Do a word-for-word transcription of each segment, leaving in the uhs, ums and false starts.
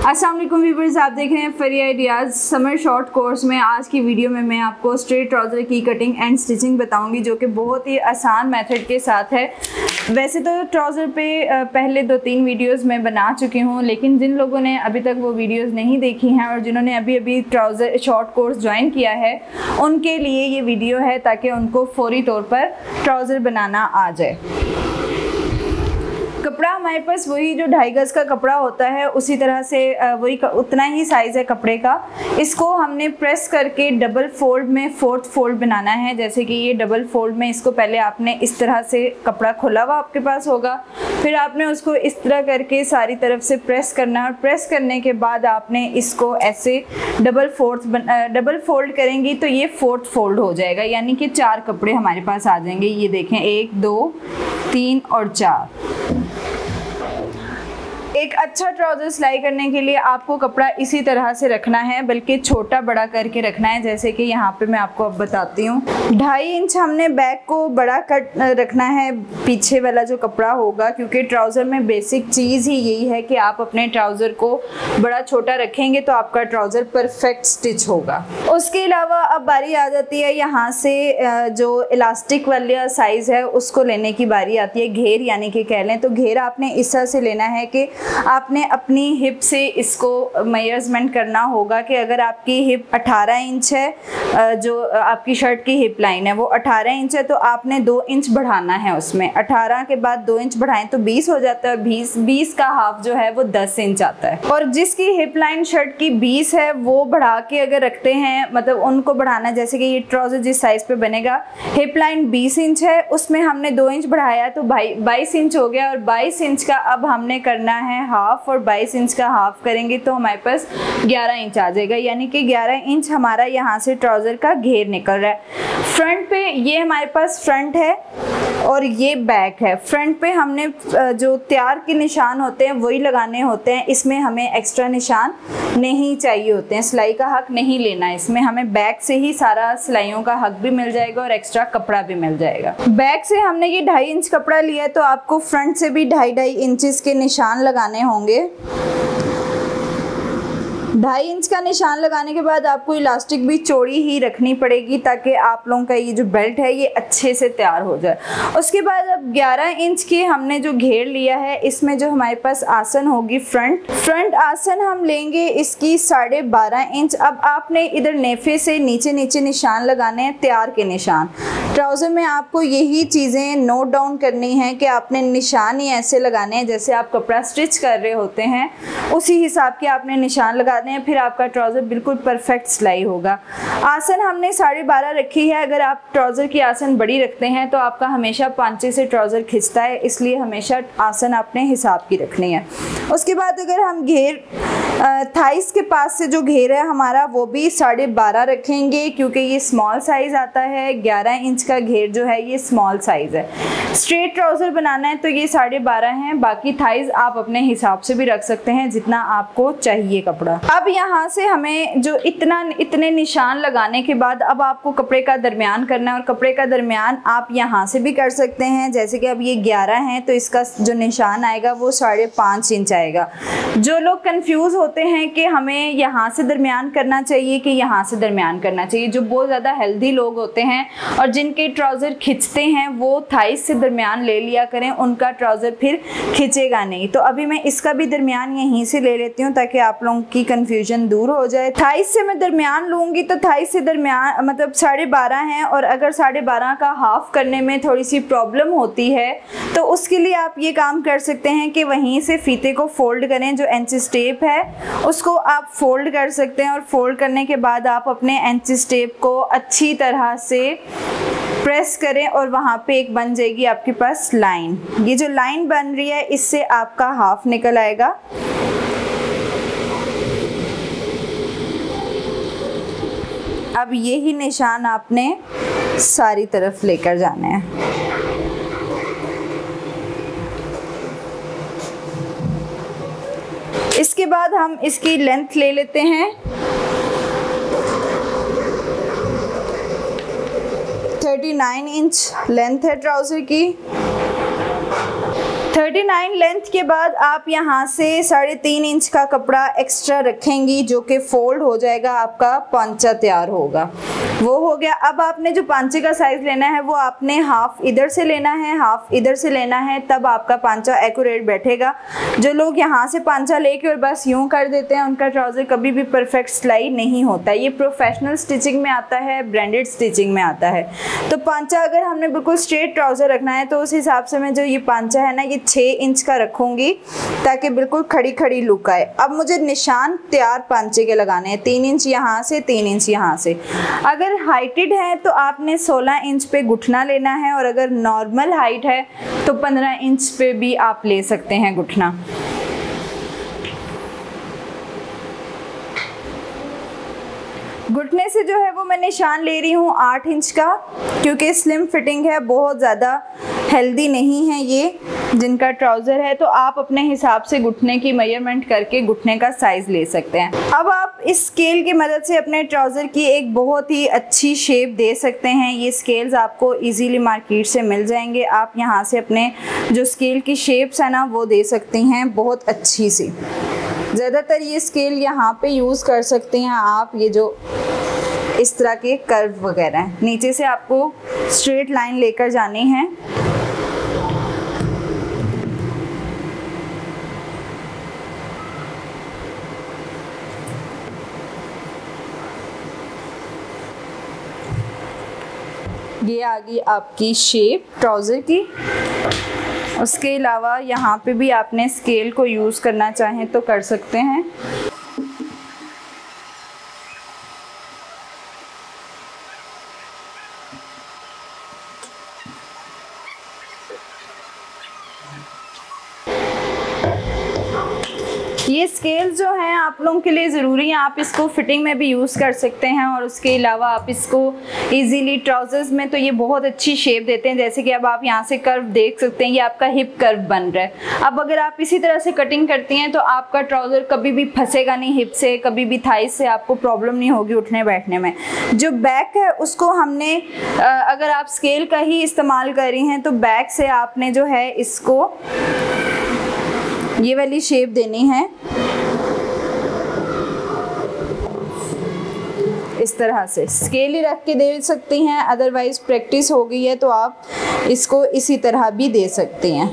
अस्सलाम वालेकुम व्यूअर्स, आप देख रहे हैं फरी आइडियाज़ समर शॉर्ट कोर्स में। आज की वीडियो में मैं आपको स्ट्रेट ट्राउज़र की कटिंग एंड स्टिचिंग बताऊंगी, जो कि बहुत ही आसान मेथड के साथ है। वैसे तो ट्राउज़र पे पहले दो तीन वीडियोस मैं बना चुकी हूँ, लेकिन जिन लोगों ने अभी तक वो वीडियोस नहीं देखी हैं और जिन्होंने अभी अभी ट्राउज़र शॉर्ट कोर्स ज्वाइन किया है, उनके लिए ये वीडियो है ताकि उनको फौरी तौर पर ट्राउज़र बनाना आ जाए। कपड़ा हमारे पास वही जो ढाई गज का कपड़ा होता है, उसी तरह से वही उतना ही साइज़ है कपड़े का। इसको हमने प्रेस करके डबल फोल्ड में फोर्थ फोल्ड बनाना है। जैसे कि ये डबल फोल्ड में इसको पहले आपने इस तरह से कपड़ा खोला हुआ आपके पास होगा, फिर आपने उसको इस तरह करके सारी तरफ से प्रेस करना है और प्रेस करने के बाद आपने इसको ऐसे डबल फोर्थ डबल फोल्ड करेंगी तो ये फोर्थ फोल्ड हो जाएगा, यानी कि चार कपड़े हमारे पास आ जाएंगे। ये देखें, एक दो तीन और चार। एक अच्छा ट्राउज़र सिलाई करने के लिए आपको कपड़ा इसी तरह से रखना है, बल्कि छोटा बड़ा करके रखना है। जैसे कि यहाँ पे मैं आपको अब बताती हूँ। ढाई इंच हमने बैक को बड़ा कट रखना है, पीछे वाला जो कपड़ा होगा, क्योंकि ट्राउज़र में बेसिक चीज़ ही यही है कि आप अपने ट्राउज़र को बड़ा छोटा रखेंगे तो आपका ट्राउज़र परफेक्ट स्टिच होगा। उसके अलावा अब बारी आ जाती है यहाँ से जो इलास्टिक वाला साइज़ है उसको लेने की बारी आती है। घेर यानी कि कह लें तो घेर आपने इस तरह से लेना है कि आपने अपनी हिप से इसको मेजरमेंट करना होगा कि अगर आपकी हिप अठारह इंच है, जो आपकी शर्ट की हिप लाइन है वो अठारह इंच है, तो आपने दो इंच बढ़ाना है उसमें। अठारह के बाद दो इंच बढ़ाएं तो बीस हो जाता है। बीस बीस का हाफ जो है वो दस इंच आता है। और जिसकी हिप लाइन शर्ट की बीस है वो बढ़ा के अगर रखते हैं, मतलब उनको बढ़ाना, जैसे कि ये ट्राउज़र जिस साइज़ पे बनेगा, हिप लाइन बीस इंच है, उसमें हमने दो इंच बढ़ाया तो भाई बाईस इंच हो गया। और बाईस इंच का अब हमने करना है हाफ, और बाईस इंच का हाफ करेंगे तो हमारे पास ग्यारह इंच आ जाएगा, यानी कि ग्यारह इंच हमारा यहाँ से ट्राउज़र का घेर निकल रहा है। फ्रंट पे ये हमारे पास फ्रंट है और ये बैक है। फ्रंट पे हमने जो तैयार के निशान होते हैं वही लगाने होते हैं, इसमें हमें एक्स्ट्रा निशान नहीं चाहिए होते हैं। सिलाई का हक नहीं लेना है इसमें, हमें बैक से ही सारा सिलाइयों का हक भी मिल जाएगा और एक्स्ट्रा कपड़ा भी मिल जाएगा। बैक से हमने ये ढाई इंच कपड़ा लिया है तो आपको फ्रंट से भी ढाई ढाई इंचेस के निशान लगाने होंगे। ढाई इंच का निशान लगाने के बाद आपको इलास्टिक भी चौड़ी ही रखनी पड़ेगी ताकि आप लोगों का ये जो बेल्ट है ये अच्छे से तैयार हो जाए। उसके बाद अब ग्यारह इंच की हमने जो घेर लिया है, इसमें जो हमारे पास आसन होगी फ्रंट फ्रंट आसन हम लेंगे इसकी साढ़े बारह इंच। अब आपने इधर नेफे से नीचे नीचे निशान लगाने हैं, तैयार के निशान। ट्राउज़र में आपको यही चीज़ें नोट डाउन करनी है कि आपने निशान ही ऐसे लगाने हैं जैसे आप कपड़ा स्टिच कर रहे होते हैं, उसी हिसाब के आपने निशान लगाने हैं, फिर आपका ट्राउज़र बिल्कुल परफेक्ट सिलाई होगा। आसन हमने साढ़े बारह रखी है। अगर आप ट्राउज़र की आसन बड़ी रखते हैं तो आपका हमेशा पांचे से ट्राउज़र खिंचता है, इसलिए हमेशा आसन अपने हिसाब की रखनी है। उसके बाद अगर हम घेर थाइस के पास से जो घेर है हमारा वो भी साढ़े बारह रखेंगे, क्योंकि ये स्मॉल साइज़ आता है। ग्यारह इंच का घेर जो है ये स्मॉल साइज़ है। स्ट्रेट ट्राउज़र बनाना है तो ये साढ़े बारह हैं। बाकी थाइस आप अपने हिसाब से भी रख सकते हैं जितना आपको चाहिए कपड़ा। अब यहाँ से हमें जो इतना इतने निशान लगाने के बाद अब आपको कपड़े का दरमियान करना है, और कपड़े का दरमियान आप यहाँ से भी कर सकते हैं। जैसे कि अब ये ग्यारह हैं तो इसका जो निशान आएगा वो साढ़े पाँच इंच आएगा। जो लोग कंफ्यूज होते हैं कि हमें यहाँ से दरमियान करना चाहिए कि यहाँ से दरमियान करना चाहिए, जो बहुत ज़्यादा हेल्दी लोग होते हैं और जिनके ट्राउज़र खिंचते हैं वो थाइस से दरमियान ले लिया करें, उनका ट्राउज़र फिर खिंचेगा नहीं। तो अभी मैं इसका भी दरमियान यहीं से ले लेती हूँ ताकि आप लोगों की कंफ्यूजन दूर हो जाए। थाइस से मैं दरमियान लूँगी तो थाइस से दरमियान मतलब साढ़े बारह हैं, और अगर साढ़े बारह का हाफ करने में थोड़ी सी प्रॉब्लम होती है तो उसके लिए आप ये काम कर सकते हैं कि वहीं से फीते को फोल्ड करें। जो एंचिस टेप है उसको आप फोल्ड कर सकते हैं, और फोल्ड करने के बाद आप अपने एंचिस टेप को अच्छी तरह से प्रेस करें और वहाँ पे एक बन जाएगी आपके पास लाइन। ये जो लाइन बन रही है इससे आपका हाफ निकल आएगा। अब यही निशान आपने सारी तरफ लेकर जाने हैं। इसके बाद हम इसकी लेंथ ले लेते हैं। उनतालीस इंच लेंथ है ट्राउज़र की। उनतालीस लेंथ के बाद आप यहाँ से साढ़े तीन इंच का कपड़ा एक्स्ट्रा रखेंगी, जो कि फोल्ड हो जाएगा, आपका पांचा तैयार होगा। वो हो गया। अब आपने जो पांचे का साइज लेना है वो आपने हाफ इधर से लेना है, हाफ इधर से लेना है, तब आपका पांचा एक्यूरेट बैठेगा। जो लोग यहाँ से पांचा लेके और बस यूं कर देते हैं, उनका ट्राउज़र कभी भी परफेक्ट सिलाई नहीं होता। ये प्रोफेशनल स्टिचिंग में आता है, ब्रांडेड स्टिचिंग में आता है। तो पांचा अगर हमने बिल्कुल स्ट्रेट ट्राउज़र रखना है तो उस हिसाब से मैं जो ये पांचा है ना ये छः इंच का रखूँगी ताकि बिल्कुल खड़ी खड़ी लुक आए। अब मुझे निशान तैयार पांचे के लगाने हैं, तीन इंच यहाँ से, तीन इंच यहाँ से। अगर हाइटेड है तो आपने सोलह इंच पे घुटना लेना है, और अगर नॉर्मल हाइट है तो पंद्रह इंच पे भी आप ले सकते हैं घुटना। घुटने से जो है वो मैं निशान ले रही हूँ आठ इंच का, क्योंकि स्लिम फिटिंग है, बहुत ज़्यादा हेल्दी नहीं है ये जिनका ट्राउज़र है। तो आप अपने हिसाब से घुटने की मेजरमेंट करके घुटने का साइज़ ले सकते हैं। अब आप इस स्केल की मदद से अपने ट्राउज़र की एक बहुत ही अच्छी शेप दे सकते हैं। ये स्केल्स आपको इजीली मार्केट से मिल जाएंगे। आप यहाँ से अपने जो स्केल की शेप्स है ना वो दे सकती हैं बहुत अच्छी सी। ज़्यादातर ये स्केल यहाँ पे यूज़ कर सकते हैं आप, ये जो इस तरह के कर्व वगैरह हैं। नीचे से आपको स्ट्रेट लाइन लेकर जानी है। ये आ गई आपकी शेप ट्राउज़र की। उसके अलावा यहाँ पे भी आपने स्केल को यूज़ करना चाहें तो कर सकते हैं। ये स्केल जो हैं आप लोगों के लिए ज़रूरी है। आप इसको फिटिंग में भी यूज़ कर सकते हैं, और उसके अलावा आप इसको इजीली ट्राउज़र्स में तो ये बहुत अच्छी शेप देते हैं। जैसे कि अब आप यहाँ से कर्व देख सकते हैं, ये आपका हिप कर्व बन रहा है। अब अगर आप इसी तरह से कटिंग करती हैं तो आपका ट्राउज़र कभी भी फंसेगा नहीं हिप से, कभी भी थाई से आपको प्रॉब्लम नहीं होगी उठने बैठने में। जो बैक है उसको हमने, अगर आप स्केल का ही इस्तेमाल कर रही हैं तो बैक से आपने जो है इसको ये वाली शेप देनी है, इस तरह से स्केल ही रख के दे सकती हैं। अदरवाइज प्रैक्टिस हो गई है तो आप इसको इसी तरह भी दे सकती हैं।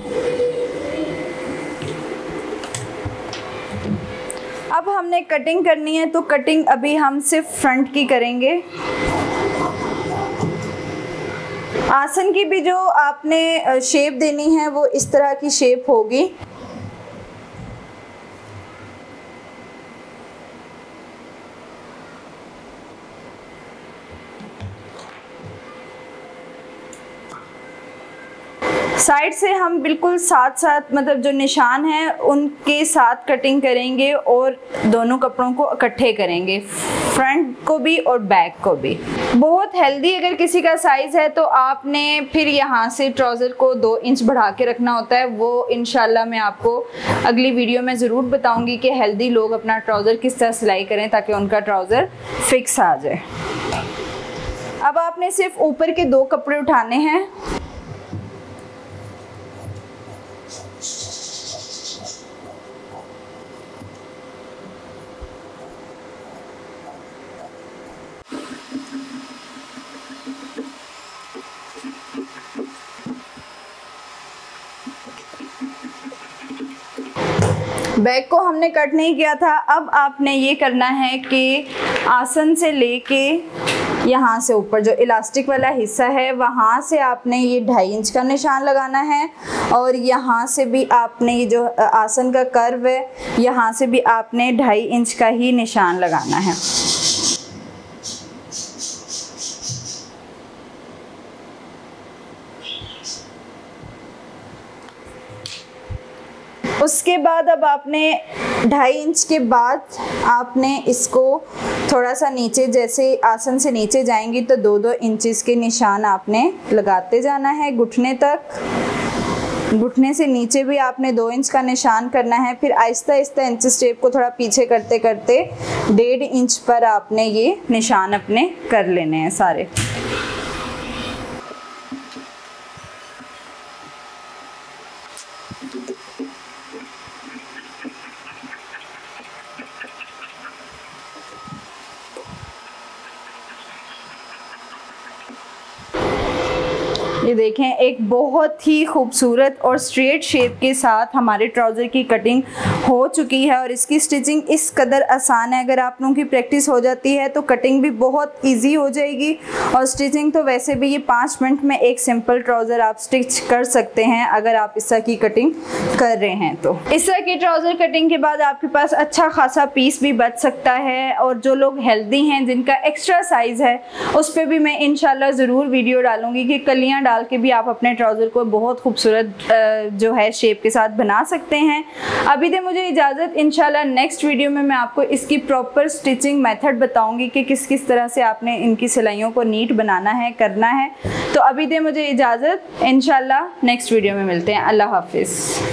अब हमने कटिंग करनी है, तो कटिंग अभी हम सिर्फ फ्रंट की करेंगे। आसन की भी जो आपने शेप देनी है वो इस तरह की शेप होगी। साइड से हम बिल्कुल साथ साथ मतलब जो निशान हैं उनके साथ कटिंग करेंगे और दोनों कपड़ों को इकट्ठे करेंगे, फ्रंट को भी और बैक को भी। बहुत हेल्दी अगर किसी का साइज़ है तो आपने फिर यहाँ से ट्राउज़र को दो इंच बढ़ा के रखना होता है। वो इंशाल्लाह मैं आपको अगली वीडियो में ज़रूर बताऊँगी कि हेल्दी लोग अपना ट्राउज़र किस तरह सिलाई करें ताकि उनका ट्राउज़र फिक्स आ जाए। अब आपने सिर्फ ऊपर के दो कपड़े उठाने हैं। बैक को हमने कट नहीं किया था। अब आपने ये करना है कि आसन से लेके यहाँ से ऊपर जो इलास्टिक वाला हिस्सा है वहाँ से आपने ये ढाई इंच का निशान लगाना है, और यहाँ से भी आपने ये जो आसन का कर्व है यहाँ से भी आपने ढाई इंच का ही निशान लगाना है। उसके बाद अब आपने ढाई इंच के बाद आपने इसको थोड़ा सा नीचे, जैसे आसन से नीचे जाएंगी तो दो दो इंचेस के निशान आपने लगाते जाना है घुटने तक। घुटने से नीचे भी आपने दो इंच का निशान करना है। फिर आहिस्ता आहिस्ता इंच स्टेप को थोड़ा पीछे करते करते डेढ़ इंच पर आपने ये निशान अपने कर लेने हैं सारे। ये देखें, एक बहुत ही खूबसूरत और स्ट्रेट शेप के साथ हमारे ट्राउज़र की कटिंग हो चुकी है और इसकी स्टिचिंग इस कदर आसान है। अगर आप लोगों की प्रैक्टिस हो जाती है तो कटिंग भी बहुत इजी हो जाएगी और स्टिचिंग तो वैसे भी ये पाँच मिनट में एक सिंपल ट्राउज़र आप स्टिच कर सकते हैं अगर आप इस तरह की कटिंग कर रहे हैं तो। इस तरह की ट्राउज़र कटिंग के बाद आपके पास अच्छा खासा पीस भी बच सकता है और जो लोग हेल्दी हैं, जिनका एक्स्ट्रा साइज़ है, उस पर भी मैं इंशाल्लाह ज़रूर वीडियो डालूंगी कि कलियां डाल के भी आप अपने ट्राउज़र को बहुत खूबसूरत जो है शेप के साथ बना सकते हैं। अभी दे मुझे इजाज़त, इंशाल्लाह नेक्स्ट वीडियो में मैं आपको इसकी प्रॉपर स्टिचिंग मेथड बताऊंगी कि किस किस तरह से आपने इनकी सिलाइयों को नीट बनाना है, करना है। तो अभी दे मुझे इजाज़त, इंशाल्लाह नेक्स्ट वीडियो में मिलते हैं। अल्लाह हाफिज़।